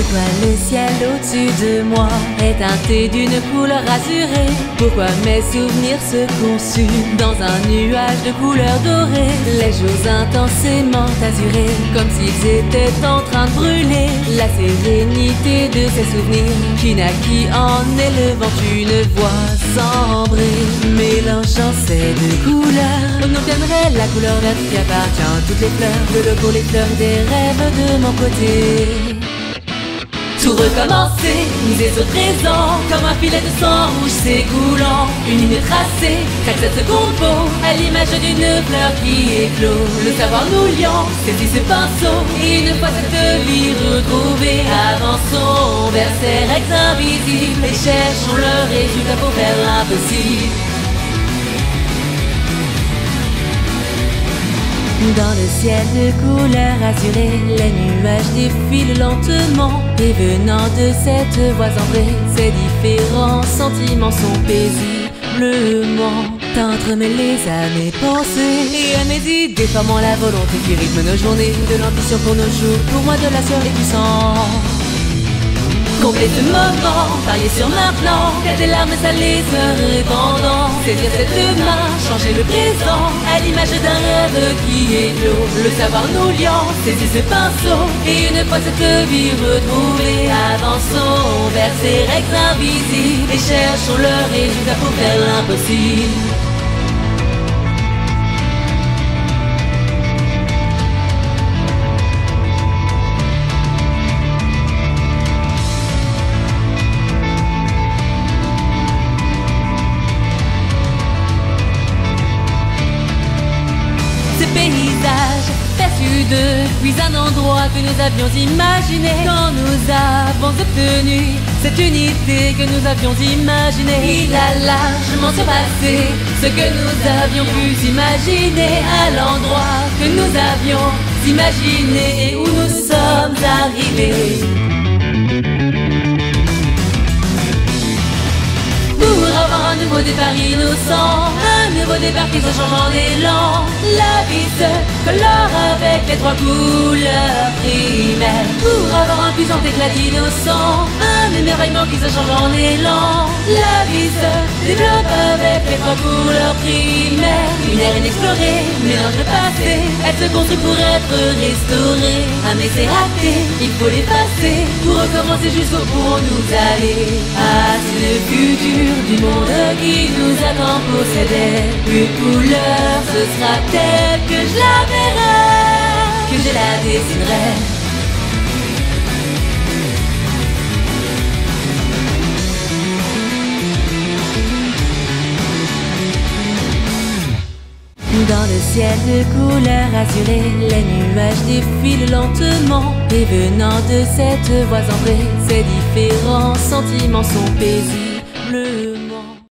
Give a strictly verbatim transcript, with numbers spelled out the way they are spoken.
Pourquoi le ciel au-dessus de moi est teinté d'une couleur azurée? Pourquoi mes souvenirs se consument dans un nuage de couleurs dorées? Les jours intensément azurés, comme s'ils étaient en train de brûler. La sérénité de ces souvenirs qui naquit en élevant une voix cendrée, mélangeant ces deux couleurs. On obtiendrait la couleur verte qui appartient à toutes les fleurs, de l'eau pour les fleurs des rêves de mon côté. Tout recommencer, miser sur présent, comme un filet de sang rouge s'écoulant. Une ligne tracée, chaque sept secondes vaut à l'image d'une fleur qui éclot. Le savoir nous liant, saisit ce pinceau, et une fois cette vie retrouvée, avançons vers ces règles invisibles et cherchons le résultat pour faire l'impossible. Dans le ciel de couleur azurée, les nuages défilent lentement. Et venant de cette voix cendrée, ces différents sentiments sont paisiblement entremêlés à mes pensées et à mes idées, formant la volonté qui rythme nos journées. De l'ambition pour nos jours, pour moi de la sueur les puissants. Combler ce moment, parier sur maintenant, qu'à des larmes salées se répandant. Saisir cette main, changer le présent, à l'image d'un rêve qui éclot. Le savoir nous liant, saisit ce pinceau, et une fois cette vie retrouvée, avançons vers ces règles invisibles et cherchons le résultat pour faire l'impossible. Paysage perçu depuis un endroit que nous avions imaginé. Quand nous avons obtenu cette unité que nous avions imaginée, il a largement surpassé ce que nous avions pu imaginer. À l'endroit que nous avions imaginé et où nous sommes arrivés. Pour avoir un nouveau départ innocent, un nouveau départ qui se change en élan. La vie se colore avec les trois couleurs primaires. Pour avoir un puissant éclat d'innocent, un émerveillement qui se change en élan. La vie se développe avec les trois couleurs primaires. Une ère inexplorée, mélange le passé. Elle se construit pour être restaurée. Un essai raté, il faut l'effacer pour recommencer jusqu'au bout où nous aller. Ah, c'est le futur du monde qui nous attend posséder. Une couleur, ce sera telle que je la verrai, que je la dessinerai. Dans le ciel de couleur azurée, les nuages défilent lentement. Et venant de cette voix cendrée, ces différents sentiments sont paisibles